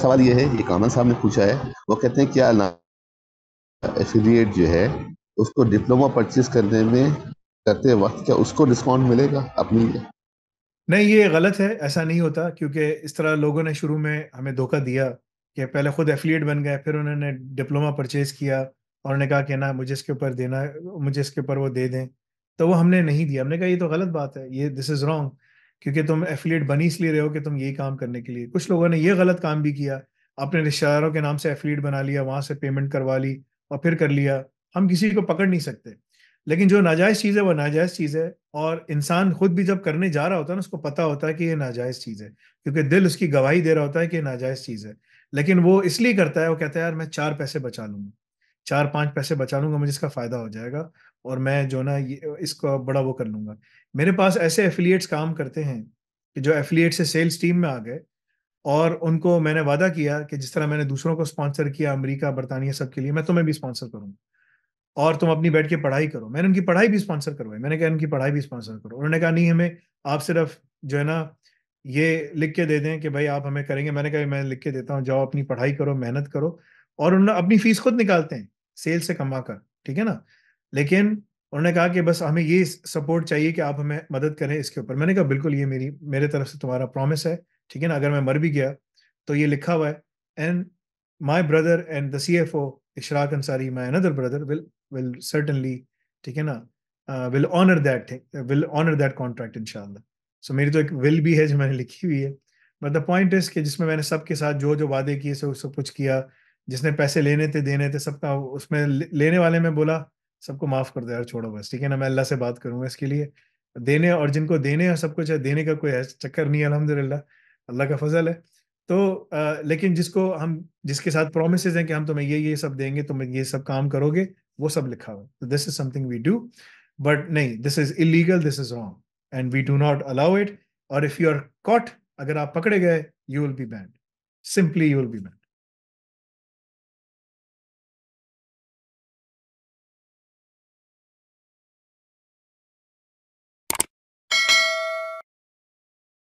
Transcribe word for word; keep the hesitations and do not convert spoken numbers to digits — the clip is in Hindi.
सवाल ये है, ये कामन साहब ने पूछा है, वो कहते हैं क्या ना एफिलिएट जो है उसको डिप्लोमा परचेज करने में करते वक्त क्या उसको डिस्काउंट मिलेगा अपनी? नहीं, ये गलत है, ऐसा नहीं होता, क्योंकि इस तरह लोगों ने शुरू में हमें धोखा दिया कि पहले खुद एफिलिएट बन गए, फिर उन्होंने डिप्लोमा परचेज किया और उन्होंने कहा कि ना मुझे इसके ऊपर देना, मुझे इसके ऊपर वो दे दें। तो वो हमने नहीं दिया। हमने कहा ये तो गलत बात है, ये दिस इज रॉन्ग, क्योंकि तुम एफिलिएट बन ही इसलिए रहे हो कि तुम यही काम करने के लिए। कुछ लोगों ने ये गलत काम भी किया, अपने रिश्तेदारों के नाम से एफिलिएट बना लिया, वहां से पेमेंट करवा ली और फिर कर लिया। हम किसी को पकड़ नहीं सकते, लेकिन जो नाजायज चीज है वो नाजायज चीज है। और इंसान खुद भी जब करने जा रहा होता है ना, उसको पता होता है कि ये नाजायज चीज है, क्योंकि दिल उसकी गवाही दे रहा होता है कि ये नाजायज चीज है। लेकिन वो इसलिए करता है, वो कहता है यार मैं चार पैसे बचा लूंगा, चार पांच पैसे बचा लूंगा, मुझे इसका फायदा हो जाएगा और मैं जो ना ये इसको बड़ा वो कर लूंगा। मेरे पास ऐसे एफिलिएट्स काम करते हैं कि जो एफिलिएट से सेल्स टीम में आ गए, और उनको मैंने वादा किया कि जिस तरह मैंने दूसरों को स्पॉन्सर किया, अमेरिका बरतानिया सबके लिए, मैं तुम्हें भी स्पॉन्सर करूंगा और तुम अपनी बैठ के पढ़ाई करो। मैंने उनकी पढ़ाई भी स्पॉन्सर करवाई, मैंने कहा उनकी पढ़ाई भी स्पॉन्सर करो। उन्होंने कहा नहीं, हमें आप सिर्फ जो है ना ये लिख के दे दें कि भाई आप हमें करेंगे। मैंने कहा मैं लिख के देता हूँ, जाओ अपनी पढ़ाई करो, मेहनत करो। और उन्होंने अपनी फीस खुद निकालते हैं सेल से कमा कर, ठीक है ना। लेकिन उन्होंने कहा कि बस हमें ये सपोर्ट चाहिए कि आप हमें मदद करें इसके ऊपर। मैंने कहा बिल्कुल, ये मेरी मेरे तरफ से तुम्हारा प्रॉमिस है, ठीक है ना। अगर मैं मर भी गया तो ये लिखा हुआ है। And my brother and the C F O Ishraq Ansari, my another brother, will will certainly, ठीक है ना, will honour that thing, will honour that contract इंशाल्लाह। सो मेरी तो एक विल भी है जो मैंने लिखी हुई है। बट द पॉइंट इज कि जिसमें मैंने सबके साथ जो जो वादे किए सब सब कुछ किया, जिसने पैसे लेने थे देने थे सबका, उसमें ले- लेने वाले में बोला सबको माफ कर दो यार, छोड़ो बस, ठीक है ना, मैं अल्लाह से बात करूंगा इसके लिए। देने और जिनको देने हैं सब कुछ है, देने का कोई ऐसा चक्कर नहीं है, अल्हम्दुलिल्लाह, अल्लाह का फजल है। तो अ, लेकिन जिसको हम, जिसके साथ प्रोमिसेस हैं कि हम तुम्हें ये ये सब देंगे, तुम ये सब काम करोगे, वो सब लिखा हुआ है। This is something we do, but नहीं, this is illegal, this is wrong and we do not allow it. और इफ यू आर कॉट, अगर आप पकड़े गए, you will be banned, simply you will be band.